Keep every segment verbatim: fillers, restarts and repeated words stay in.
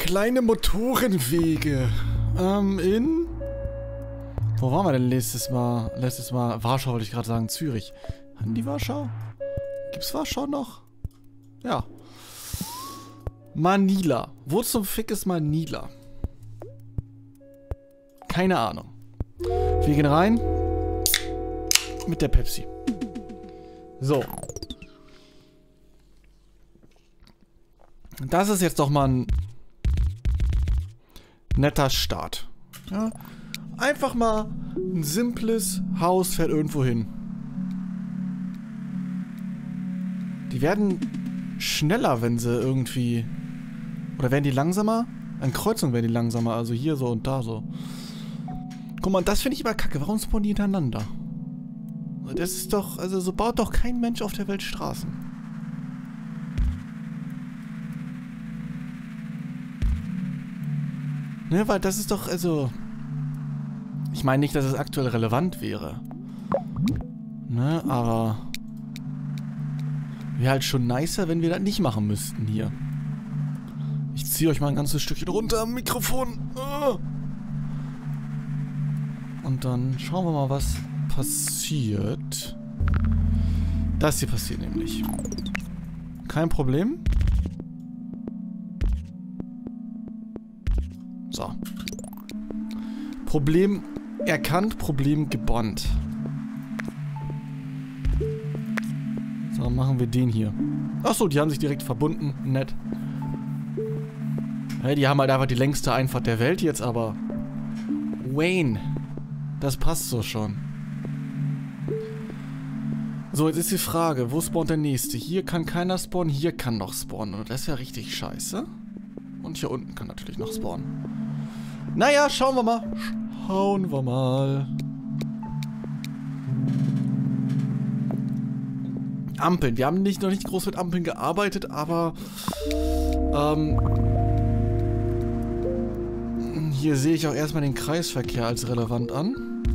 Kleine Motorenwege. Ähm, in... Wo waren wir denn letztes Mal? Letztes Mal... Warschau wollte ich gerade sagen. Zürich. Hatten die Warschau? Gibt's Warschau noch? Ja. Manila. Wo zum Fick ist Manila? Keine Ahnung. Wir gehen rein. Mit der Pepsi. So. Das ist jetzt doch mal ein netter Start. Ja? Einfach mal ein simples Haus fährt irgendwo hin. Die werden schneller, wenn sie irgendwie... Oder werden die langsamer? An Kreuzung werden die langsamer. Also hier so und da so. Guck mal, das finde ich immer kacke. Warum spawnen die hintereinander? Das ist doch... Also so baut doch kein Mensch auf der Welt Straßen. Ne, weil das ist doch... Also... Ich meine nicht, dass es aktuell relevant wäre. Ne, aber... Wäre halt schon nicer, wenn wir das nicht machen müssten hier. Ich ziehe euch mal ein ganzes Stückchen runter am Mikrofon. Und dann schauen wir mal, was passiert. Das hier passiert nämlich. Kein Problem. So. Problem erkannt, Problem gebonnt. So, machen wir den hier. Achso, die haben sich direkt verbunden. Nett. Ja, die haben halt einfach die längste Einfahrt der Welt jetzt, aber... Wayne. Das passt so schon. So, jetzt ist die Frage, wo spawnt der nächste? Hier kann keiner spawnen, hier kann noch spawnen. Und das ist ja richtig scheiße. Und hier unten kann natürlich noch spawnen. Naja, schauen wir mal. Schauen wir mal. Ampeln. Wir haben nicht, noch nicht groß mit Ampeln gearbeitet, aber ähm, hier sehe ich auch erstmal den Kreisverkehr als relevant an.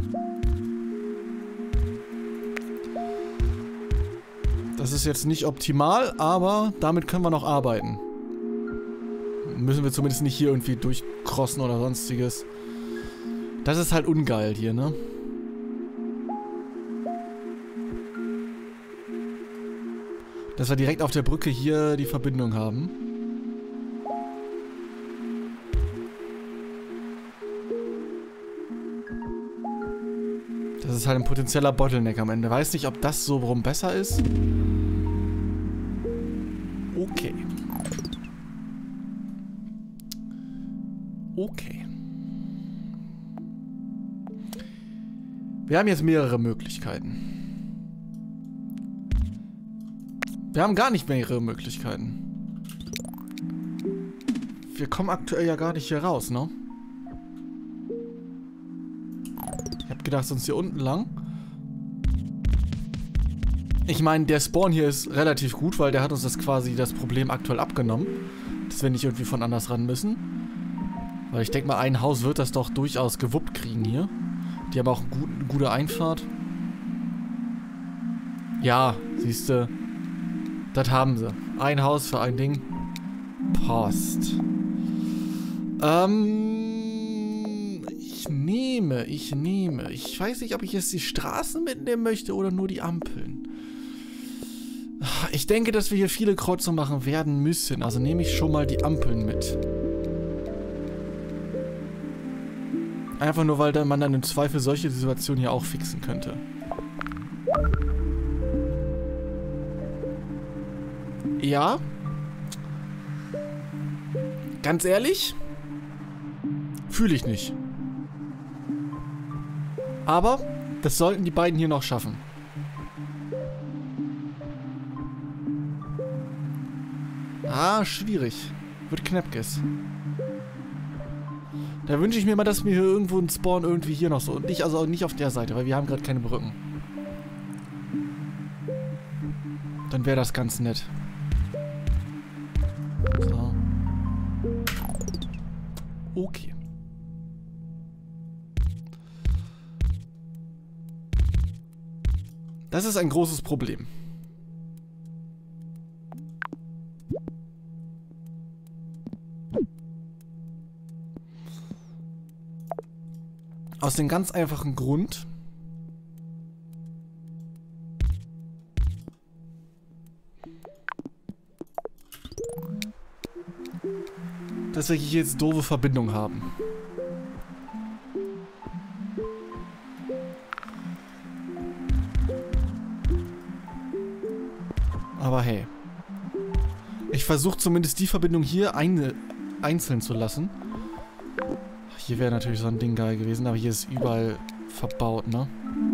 Das ist jetzt nicht optimal, aber damit können wir noch arbeiten. Müssen wir zumindest nicht hier irgendwie durchcrossen oder sonstiges. Das ist halt ungeil hier, ne? Dass wir direkt auf der Brücke hier die Verbindung haben. Das ist halt ein potenzieller Bottleneck am Ende. Weiß nicht, ob das so rum besser ist. Okay. Okay. Wir haben jetzt mehrere Möglichkeiten. Wir haben gar nicht mehrere Möglichkeiten. Wir kommen aktuell ja gar nicht hier raus, ne? Ich hab gedacht, sonst hier unten lang. Ich meine, der Spawn hier ist relativ gut, weil der hat uns das quasi das Problem aktuell abgenommen. Dass wir nicht irgendwie von anders ran müssen. Weil ich denke mal, ein Haus wird das doch durchaus gewuppt kriegen hier. Die haben auch eine gute Einfahrt. Ja, siehste. Das haben sie. Ein Haus für ein Ding. Passt. Ähm, ich nehme, ich nehme. Ich weiß nicht, ob ich jetzt die Straßen mitnehmen möchte oder nur die Ampeln. Ich denke, dass wir hier viele Kreuzungen machen werden müssen. Also nehme ich schon mal die Ampeln mit. Einfach nur, weil man dann im Zweifel solche Situationen hier auch fixen könnte. Ja. Ganz ehrlich, fühle ich nicht. Aber das sollten die beiden hier noch schaffen. Ah, schwierig. Wird knappges. Da wünsche ich mir mal, dass wir hier irgendwo ein Spawn irgendwie hier noch so. Und nicht, also auch nicht auf der Seite, weil wir haben gerade keine Brücken. Dann wäre das ganz nett. So. Okay. Das ist ein großes Problem. Aus dem ganz einfachen Grund, dass wir hier jetzt doofe Verbindung haben. Aber hey. Ich versuche zumindest die Verbindung hier ein, einzeln zu lassen. Hier wäre natürlich so ein Ding geil gewesen, aber hier ist überall verbaut, ne?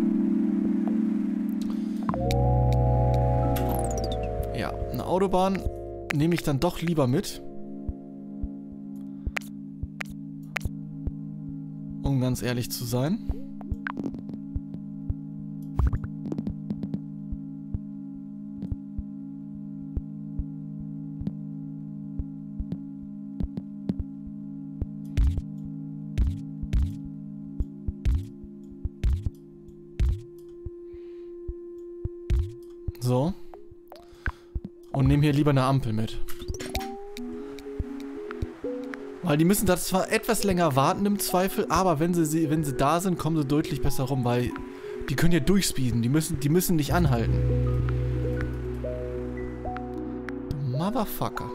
Ja, eine Autobahn nehme ich dann doch lieber mit. Um ganz ehrlich zu sein. So. Und nehme hier lieber eine Ampel mit. Weil die müssen da zwar etwas länger warten im Zweifel, aber wenn sie, wenn sie da sind, kommen sie deutlich besser rum, weil die können ja durchspeeden. Die müssen, die müssen nicht anhalten. Motherfucker.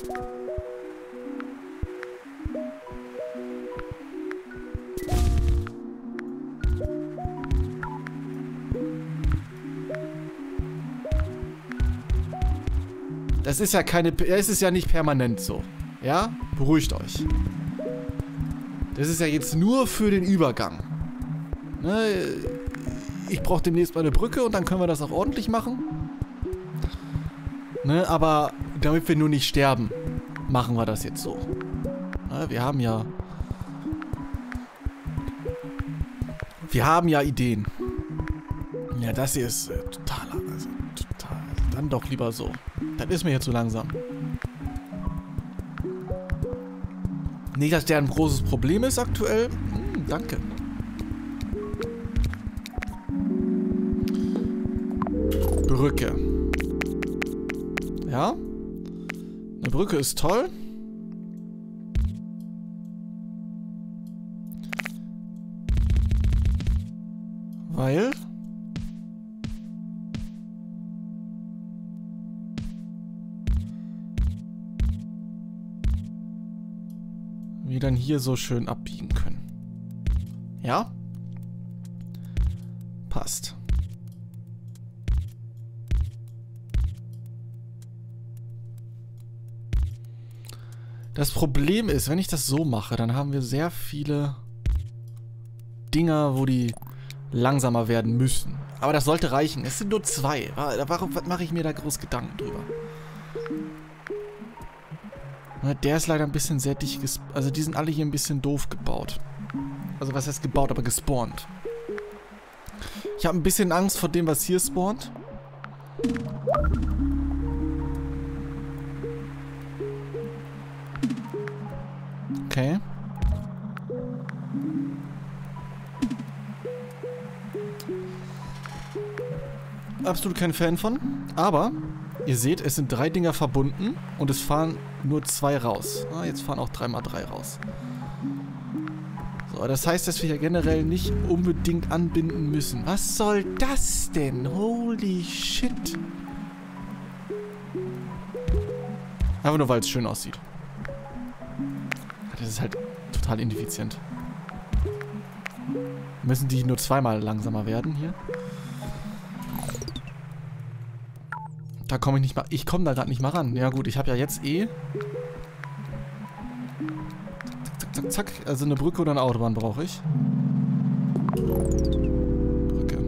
Das ist ja keine... Es ist ja nicht permanent so. Ja? Beruhigt euch. Das ist ja jetzt nur für den Übergang. Ne? Ich brauche demnächst mal eine Brücke und dann können wir das auch ordentlich machen. Ne? Aber damit wir nur nicht sterben, machen wir das jetzt so. Ne? Wir haben ja... Wir haben ja Ideen. Ja, das hier ist äh, total... Also, total... Also dann doch lieber so. Das ist mir hier zu langsam. Nicht, dass der ein großes Problem ist aktuell. Hm, danke. Brücke. Ja. Eine Brücke ist toll. Weil... wir dann hier so schön abbiegen können. Ja? Passt. Das Problem ist, wenn ich das so mache, dann haben wir sehr viele Dinger, wo die langsamer werden müssen. Aber das sollte reichen. Es sind nur zwei. Warum mache ich mir da groß Gedanken drüber? Der ist leider ein bisschen sehr dicht gespawnt. Also die sind alle hier ein bisschen doof gebaut. Also was heißt gebaut, aber gespawnt. Ich habe ein bisschen Angst vor dem, was hier spawnt. Okay. Absolut kein Fan von. Aber... ihr seht, es sind drei Dinger verbunden und es fahren nur zwei raus. Ah, jetzt fahren auch drei mal drei raus. So, das heißt, dass wir hier generell nicht unbedingt anbinden müssen. Was soll das denn? Holy shit. Einfach nur, weil es schön aussieht. Das ist halt total ineffizient. Müssen die nur zweimal langsamer werden hier? Da komme ich nicht mal... Ich komme da gerade nicht mal ran. Ja gut, ich habe ja jetzt eh... Zack, zack, zack, zack. Also eine Brücke oder eine Autobahn brauche ich. Brücke.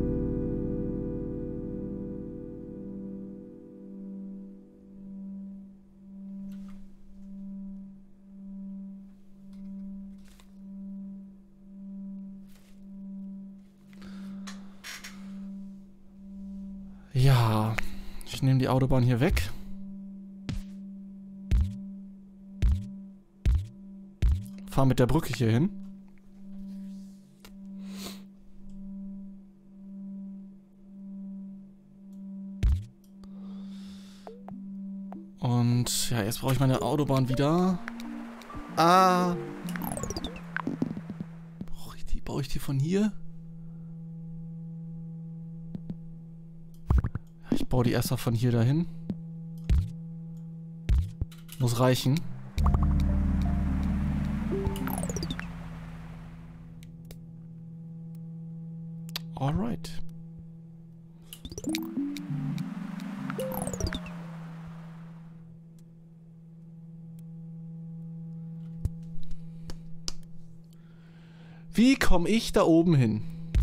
Ja... Ich nehme die Autobahn hier weg. Fahre mit der Brücke hier hin. Und ja, jetzt brauche ich meine Autobahn wieder. Ah. Brauche ich die Baue ich die von hier? Ich baue die erstmal von hier dahin. Muss reichen. Alright. Wie komme ich da oben hin?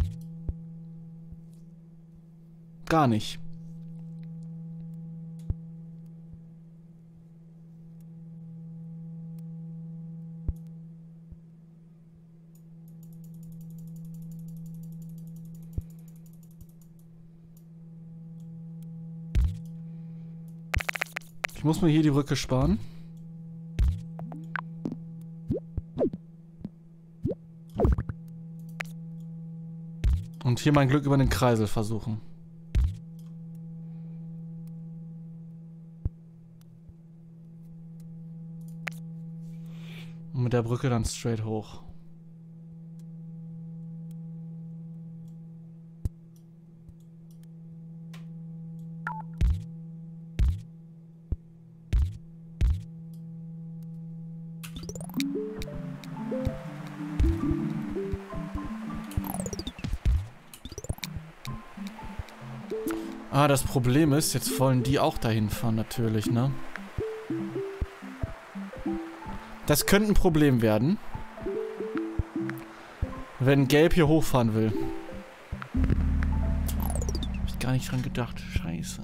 Gar nicht. Ich muss mir hier die Brücke sparen. Und hier mein Glück über den Kreisel versuchen. Und mit der Brücke dann straight hoch. Ah, das Problem ist, jetzt wollen die auch dahin fahren natürlich, ne? Das könnte ein Problem werden. Wenn Gelb hier hochfahren will. Hab ich gar nicht dran gedacht. Scheiße.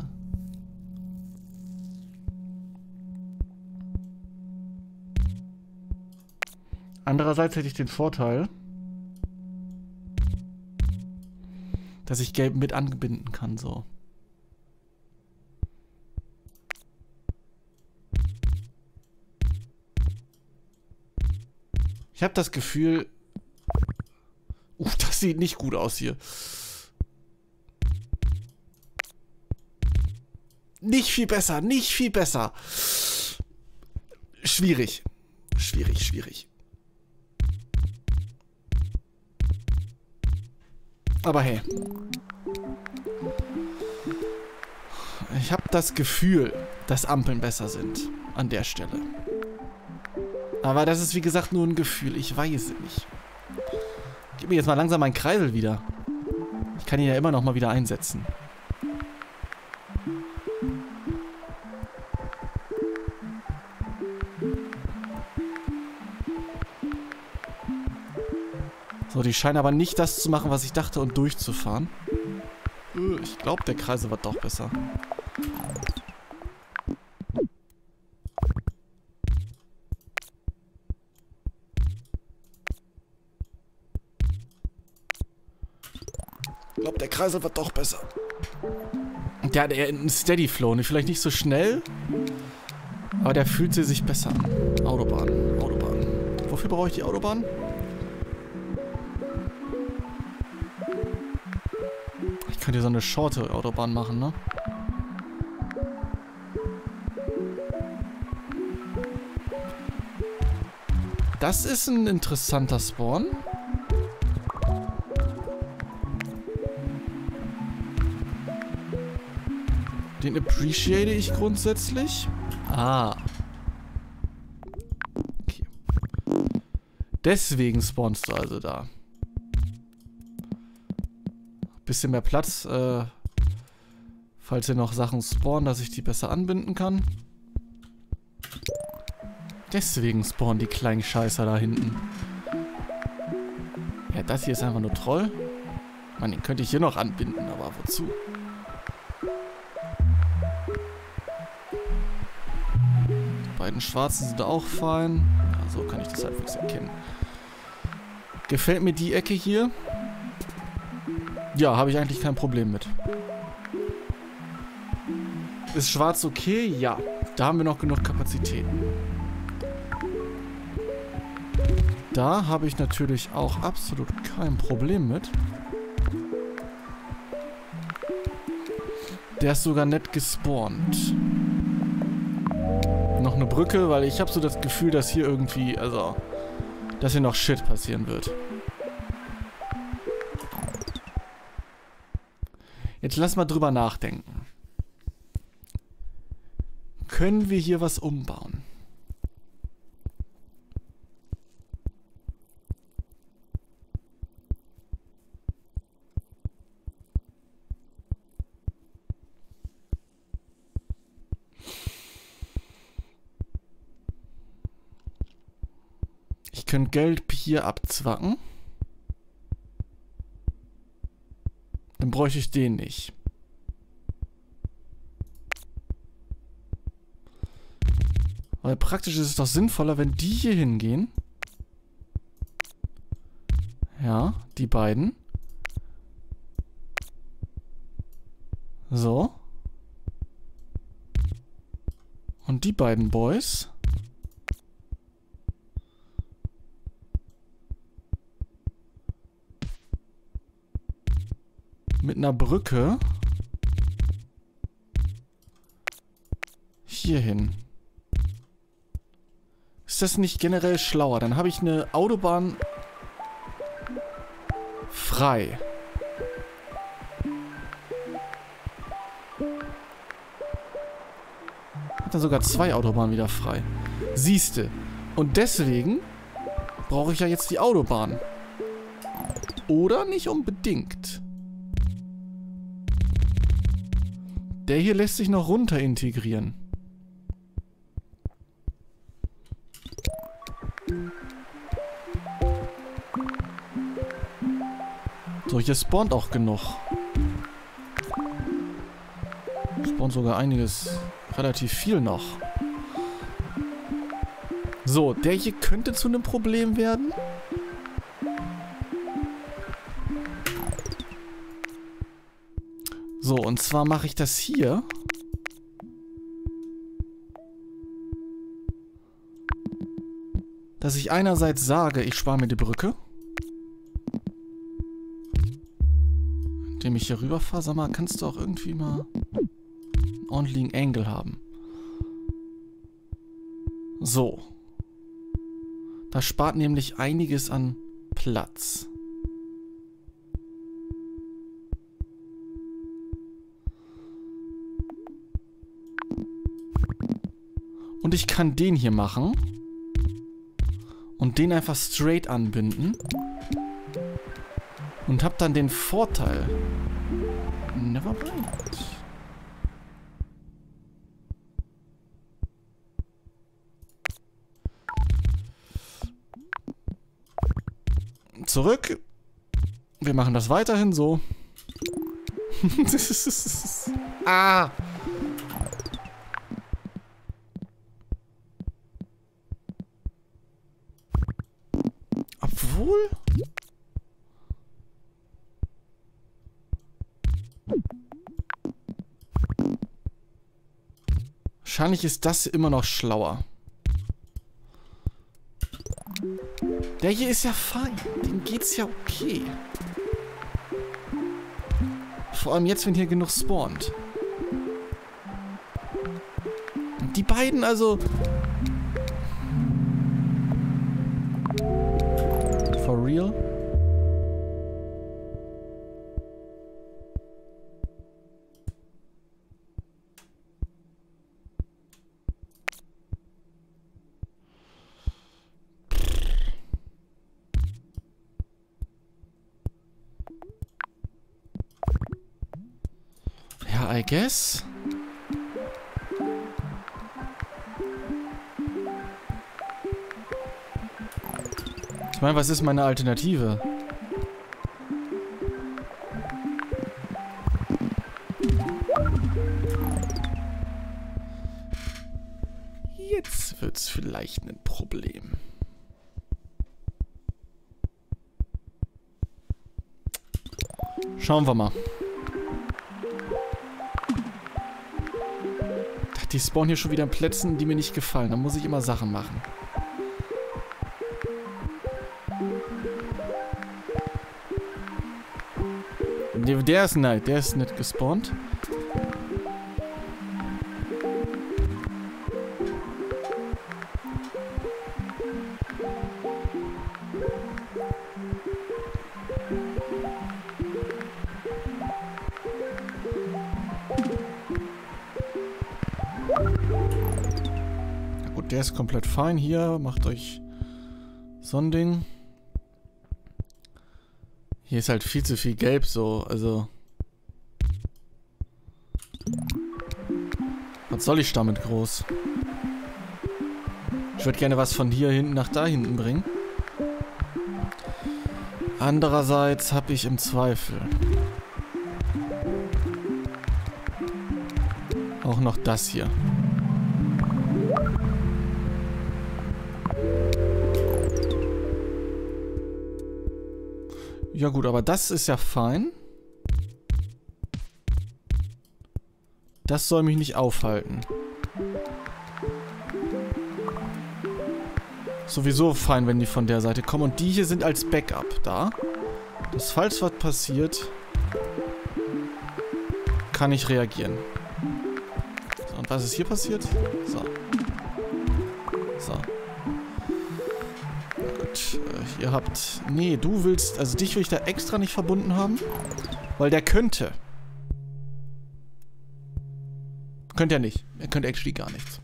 Andererseits hätte ich den Vorteil, dass ich Gelb mit anbinden kann, so. Ich habe das Gefühl... Uh, das sieht nicht gut aus hier. Nicht viel besser, nicht viel besser. Schwierig. Schwierig, schwierig. Aber hey. Ich habe das Gefühl, dass Ampeln besser sind. An der Stelle. Aber das ist wie gesagt nur ein Gefühl. Ich weiß es nicht. Gib mir jetzt mal langsam meinen Kreisel wieder. Ich kann ihn ja immer noch mal wieder einsetzen. So, die scheinen aber nicht das zu machen, was ich dachte, und durchzufahren. Ich glaube, der Kreisel war doch besser. Ich glaube, der Kreisel war doch besser. Der hat eher einen Steady Flow, ne? Vielleicht nicht so schnell, aber der fühlt sich besser an. Autobahn, Autobahn. Wofür brauche ich die Autobahn? Ich könnte hier so eine shorte Autobahn machen, ne? Das ist ein interessanter Spawn. Den appreciate ich grundsätzlich. Ah. Okay. Deswegen spawnst du also da. Bisschen mehr Platz, äh, falls hier noch Sachen spawnen, dass ich die besser anbinden kann. Deswegen spawnen die kleinen Scheißer da hinten. Ja, das hier ist einfach nur Troll. Man, den könnte ich hier noch anbinden, aber wozu? Die beiden Schwarzen sind auch fein. Ja, so kann ich das halbwegs erkennen. Gefällt mir die Ecke hier? Ja, habe ich eigentlich kein Problem mit. Ist schwarz okay? Ja. Da haben wir noch genug Kapazitäten. Da habe ich natürlich auch absolut kein Problem mit. Der ist sogar nett gespawnt. Noch eine Brücke, weil ich habe so das Gefühl, dass hier irgendwie, also, dass hier noch Shit passieren wird. Jetzt lass mal drüber nachdenken. Können wir hier was umbauen? Ich könnte Geld hier abzwacken. Dann bräuchte ich den nicht. Weil praktisch ist es doch sinnvoller, wenn die hier hingehen. Ja, die beiden. So. Und die beiden Boys. Mit einer Brücke hier hin. Ist das nicht generell schlauer? Dann habe ich eine Autobahn frei. Hat dann sogar zwei Autobahnen wieder frei. Siehste. Und deswegen brauche ich ja jetzt die Autobahn. Oder nicht unbedingt. Der hier lässt sich noch runter integrieren. So, hier spawnt auch genug. Spawnt sogar einiges, relativ viel noch. So, der hier könnte zu einem Problem werden. So, und zwar mache ich das hier. Dass ich einerseits sage, ich spare mir die Brücke. Indem ich hier rüberfahre. Sag mal, kannst du auch irgendwie mal einen ordentlichen Angle haben. So. Das spart nämlich einiges an Platz. Und ich kann den hier machen. Und den einfach straight anbinden. Und hab dann den Vorteil. Never mind. Zurück. Wir machen das weiterhin so. Ah! Obwohl... Wahrscheinlich ist das immer noch schlauer. Der hier ist ja fein. Dem geht's ja okay. Vor allem jetzt, wenn hier genug spawnt. Und die beiden, also... For real? Ja, I guess. Ich meine, was ist meine Alternative? Jetzt wird's vielleicht ein Problem. Schauen wir mal. Die spawnen hier schon wieder an Plätzen, die mir nicht gefallen. Da muss ich immer Sachen machen. Der, der ist nein, der ist nicht gespawnt. Der ist komplett fein. Hier, macht euch so ein Ding. Hier ist halt viel zu viel Gelb so, also... Was soll ich damit groß? Ich würde gerne was von hier hinten nach da hinten bringen. Andererseits habe ich im Zweifel auch noch das hier. Ja gut, aber das ist ja fein. Das soll mich nicht aufhalten. Sowieso fein, wenn die von der Seite kommen. Und die hier sind als Backup da. Dass, falls was passiert, kann ich reagieren. So, und was ist hier passiert? So. So. Na gut. Äh, ihr habt... Nee, du willst... Also dich will ich da extra nicht verbunden haben. Weil der könnte... Könnt ihr nicht. Ihr könnt actually gar nichts.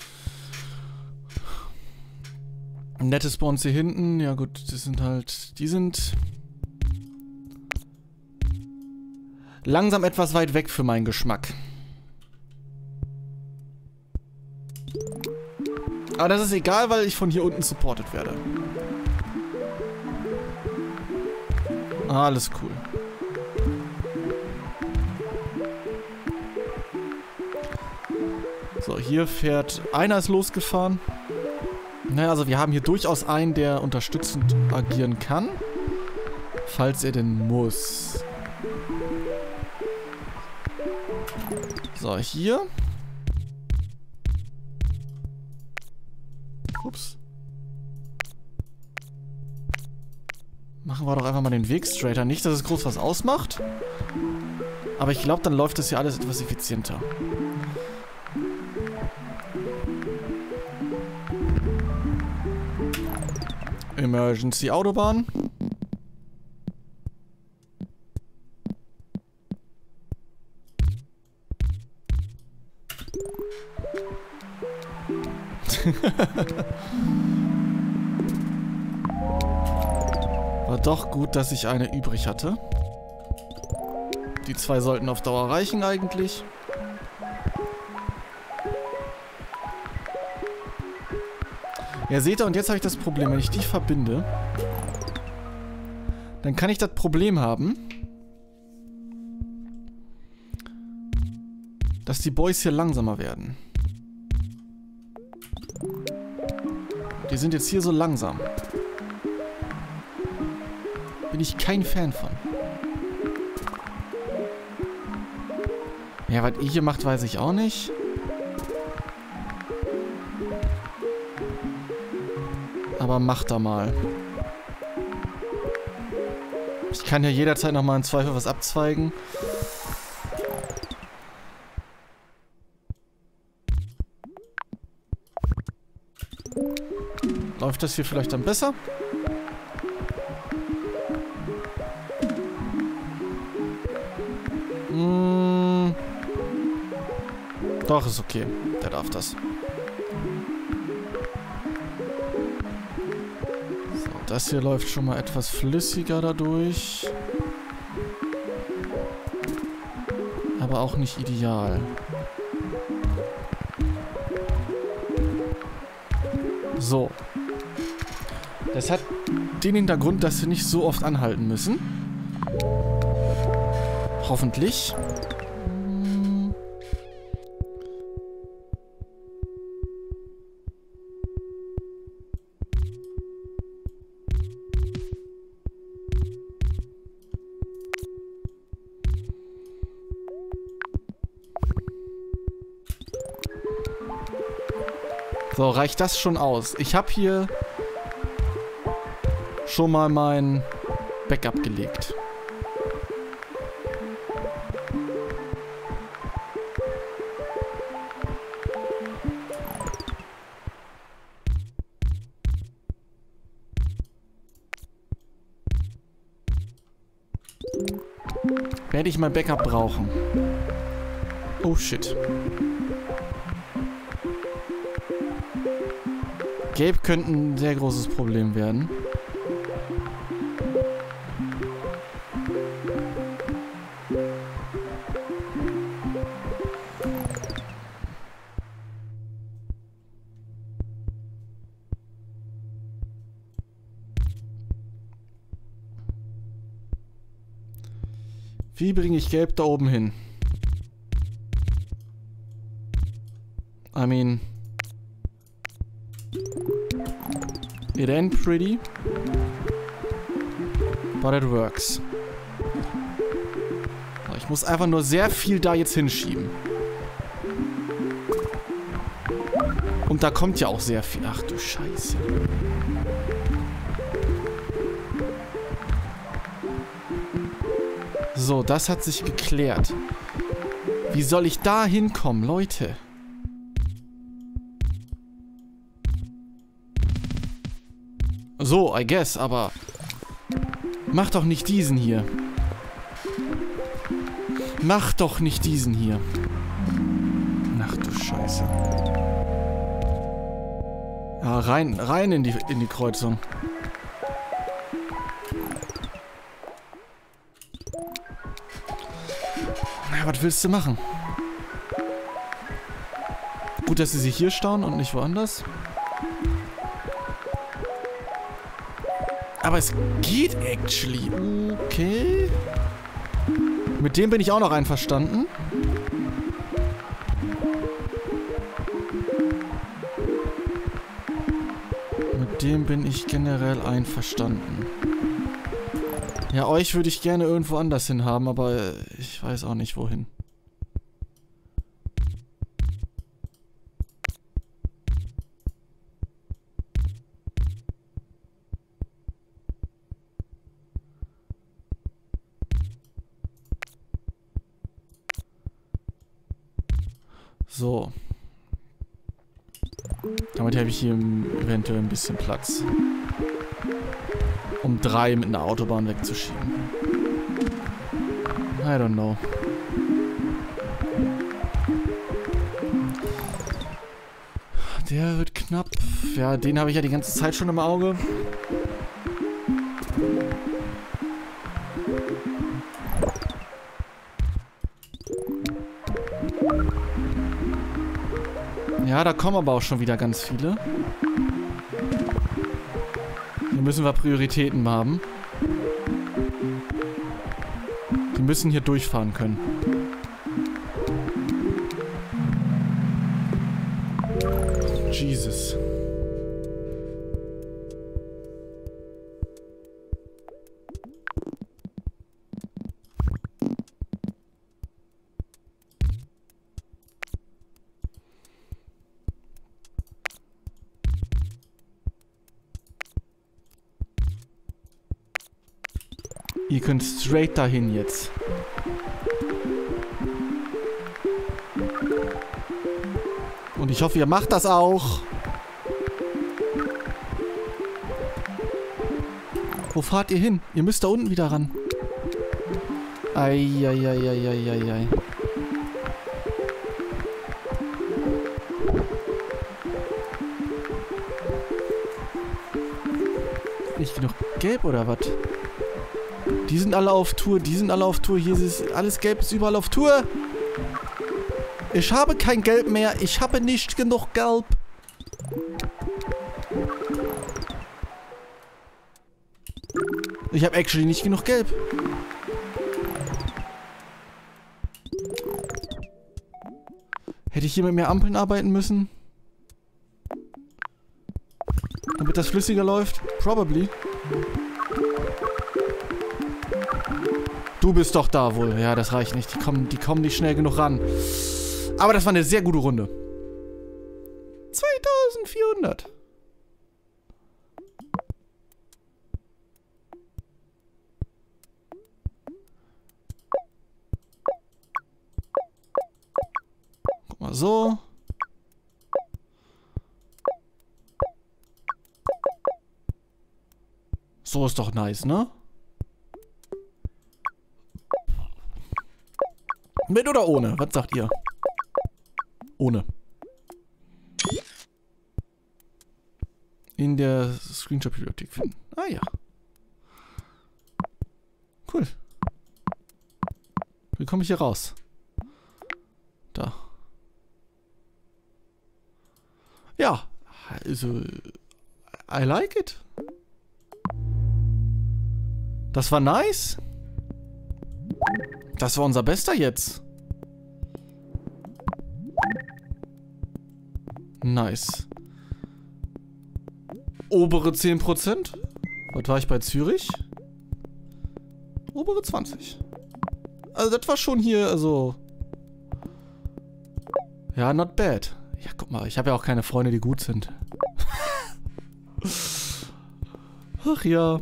Nette Spawns hier hinten. Ja gut, das sind halt... Die sind... langsam etwas weit weg für meinen Geschmack. Aber das ist egal, weil ich von hier unten supported werde. Alles cool. So, hier fährt... Einer ist losgefahren. Naja, also wir haben hier durchaus einen, der unterstützend agieren kann. Falls er denn muss. So, hier. Ups. Machen wir doch einfach mal den Weg straighter. Nicht, dass es groß was ausmacht. Aber ich glaube, dann läuft das hier alles etwas effizienter. Emergency Autobahn. War doch gut, dass ich eine übrig hatte. Die zwei sollten auf Dauer reichen eigentlich. Ja, seht ihr, und jetzt habe ich das Problem, wenn ich die verbinde, dann kann ich das Problem haben, dass die Boys hier langsamer werden. Die sind jetzt hier so langsam. Bin ich kein Fan von. Ja, was ihr hier macht, weiß ich auch nicht. Aber macht da mal. Ich kann ja jederzeit nochmal im Zweifel was abzweigen. Läuft das hier vielleicht dann besser? Hm. Doch, ist okay. Der darf das. So, das hier läuft schon mal etwas flüssiger dadurch. Aber auch nicht ideal. So. Das hat den Hintergrund, dass wir nicht so oft anhalten müssen. Hoffentlich. So, reicht das schon aus? Ich habe hier schon mal mein Backup gelegt. Werde ich mein Backup brauchen. Oh shit. Gelb könnte ein sehr großes Problem werden. Wie bringe ich Gelb da oben hin? I mean... It ain't pretty. But it works. Ich muss einfach nur sehr viel da jetzt hinschieben. Und da kommt ja auch sehr viel. Ach du Scheiße. So, das hat sich geklärt. Wie soll ich da hinkommen, Leute? So, I guess, aber... Mach doch nicht diesen hier. Mach doch nicht diesen hier. Ach du Scheiße. Ja, rein, rein in die, in die Kreuzung. Na, was willst du machen? Gut, dass sie sich hier stauen und nicht woanders. Aber es geht actually. Okay. Mit dem bin ich auch noch einverstanden. Mit dem bin ich generell einverstanden. Ja, euch würde ich gerne irgendwo anders hin haben, aber ich weiß auch nicht wohin. So. Damit habe ich hier eventuell ein bisschen Platz. Um drei mit einer Autobahn wegzuschieben. I don't know. Der wird knapp. Ja, den habe ich ja die ganze Zeit schon im Auge. Ja, da kommen aber auch schon wieder ganz viele. Hier müssen wir Prioritäten haben. Die müssen hier durchfahren können. Jesus. Ihr könnt straight dahin jetzt. Und ich hoffe, ihr macht das auch. Wo fahrt ihr hin? Ihr müsst da unten wieder ran. Eieieiei. Nicht genug gelb oder was? Die sind alle auf Tour, die sind alle auf Tour. Hier ist alles gelb, ist überall auf Tour. Ich habe kein Gelb mehr. Ich habe nicht genug Gelb. Ich habe actually nicht genug Gelb. Hätte ich hier mit mehr Ampeln arbeiten müssen? Damit das flüssiger läuft? Probably. Du bist doch da wohl. Ja, das reicht nicht. Die kommen, die kommen nicht schnell genug ran. Aber das war eine sehr gute Runde. zweitausendvierhundert. Guck mal so. So ist doch nice, ne? Mit oder ohne? Was sagt ihr? Ohne. der Screenshot-Bibliothek finden. Ah ja. Cool. Wie komme ich hier raus? Da. Ja. Also, I like it. Das war nice. Das war unser Bester jetzt. Nice. Obere zehn Prozent. Was war ich bei Zürich? Obere zwanzig. Also das war schon hier, also... Ja, not bad. Ja, guck mal, ich habe ja auch keine Freunde, die gut sind. Ach ja.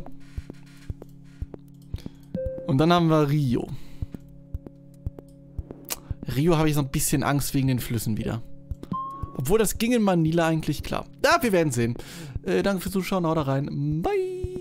Und dann haben wir Rio. Rio habe ich so ein bisschen Angst wegen den Flüssen wieder. Obwohl, das ging in Manila eigentlich klar. Ja, wir werden sehen. Äh, danke fürs Zuschauen, haut rein. Bye.